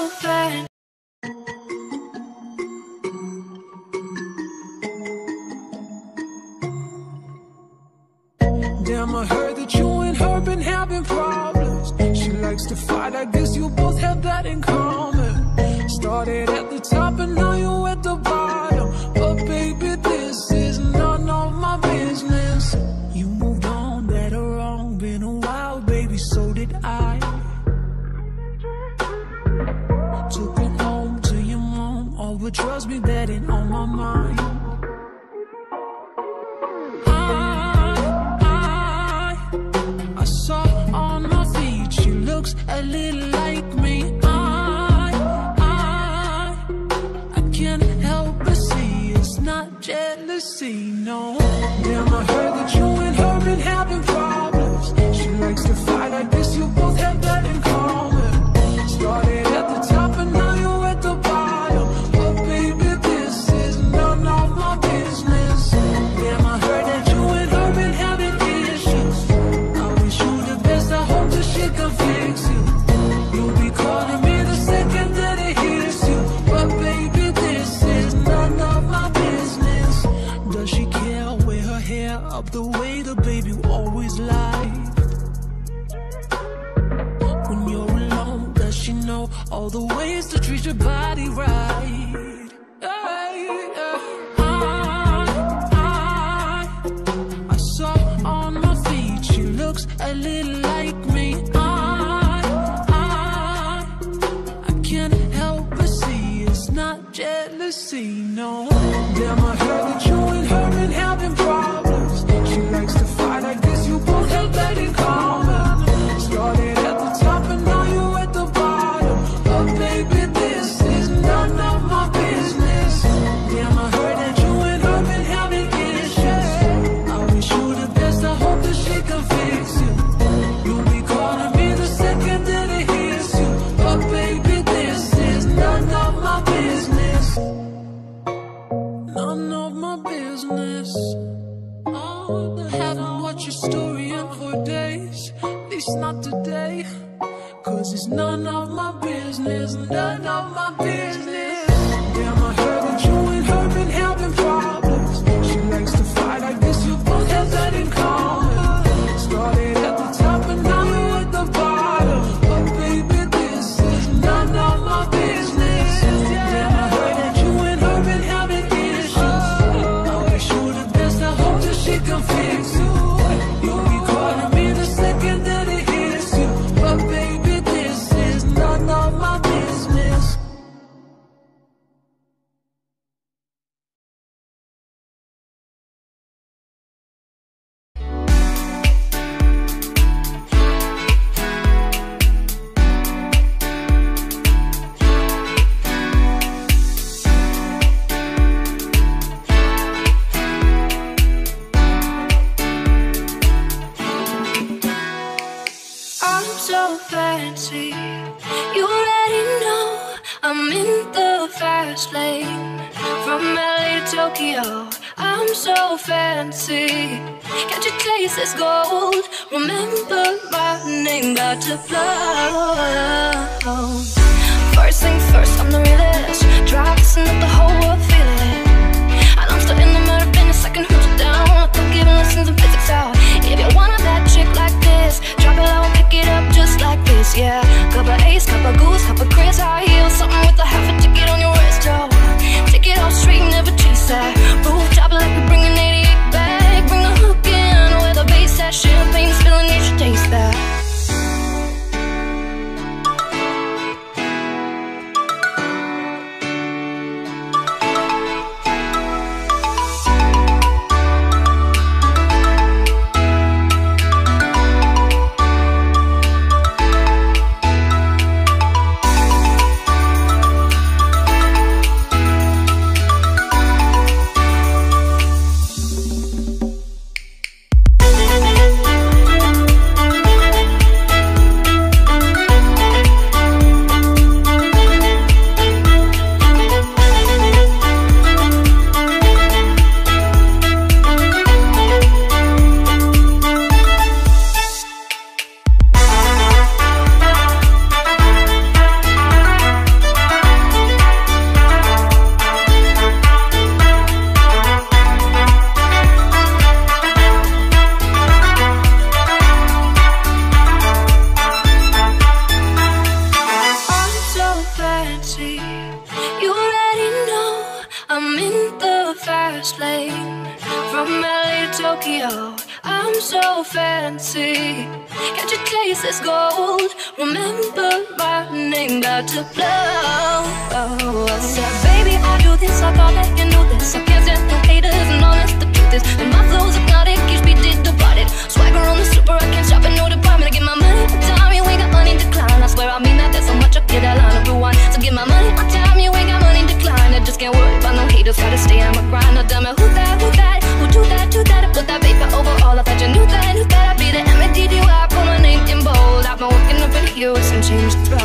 fan. Damn, I heard that you and her been having problems. She likes to fight, I guess you both have that in common. Started at the top and now you're at the bottom. But baby, this is none of my business. You moved on, that or wrong, been a while, baby, so did I. Took it home to your mom, oh, but trust me, that ain't on my mind. I saw on my feed, she looks a little like me. I can't help but see it's not jealousy, no. Damn, I heard that you and her been having problems. She likes to fight, I guess you both have that in common. Started at the top and now you're at the bottom. But baby, this is none of my business. Damn, I heard that you and her been having issues. I wish you the best, I hope that she can fix you. You'll be calling me the second that it hits you. But baby, this is none of my business. Does she care? Wear her hair up the way the baby always lied. When you're alone, does she know all the ways to treat your body right? I saw on my feed, she looks a little like me. I can't help but see it's not jealousy, no. Damn, I heard that you and her been having problems. She likes to fight, I guess you both have that in common. Started at the top and now you're at the bottom. But baby, this is none of my business. Damn, I heard that you and her been having issues. I wish you the best, I hope that she can fix you. You'll be calling me the second that it hits you. But baby, this is none of my business. None of my business. Haven't watched your story in 4 days, at least not today. Cause it's none of my business, none of my business. Damn, I heard that you and her been having problems. She likes to fight, I guess you both have that in common. Started at the top and now you're at the bottom. But baby, this is none of my business. Damn, I heard that you and her been having issues. I wish you the best, I hope that she can fix you. You'll be calling me the second that it hits you. But baby, this is none of my business. I'm so fancy, you already know I'm in the fast lane. From LA to Tokyo, I'm so fancy. Can't you taste this gold? Remember my name, got to blow. First things first, I'm the realest. Try listen up the whole world, feel it. And I'm still in the murder business, I can hold you down. I'm giving lessons in physics out. If you want a bad chick like this, drop it low and pick it up just like this, yeah. Cup of Ace, cup of Goose, cup of Chris, high heels, something with a half a ticket on your wrist, yo. Take it off straight, never chase that. Roof drop it like we bring an 88 back. Bring the hook in with a bass that champagne spilling, you should taste that. so fancy. Can't you taste this gold? Remember my name, about to blow. Said, baby, I do this, I thought that you knew this. I can't stand no haters, and honest, the truth is that my flow's hypnotic, keeps me departed. Swagger on the super, I can't shop in no department. I get my money on time, you ain't got money decline. I swear I mean that, there's so much I get that line of rewind. So get my money on time, you ain't got money decline. I just can't worry about no haters, gotta stay on my grind. Now tell me who that, who do that, I put that paper over all. I thought you knew that I'd be the M-A-D-D-Y, put my name in bold. I've been working up in heels and changed the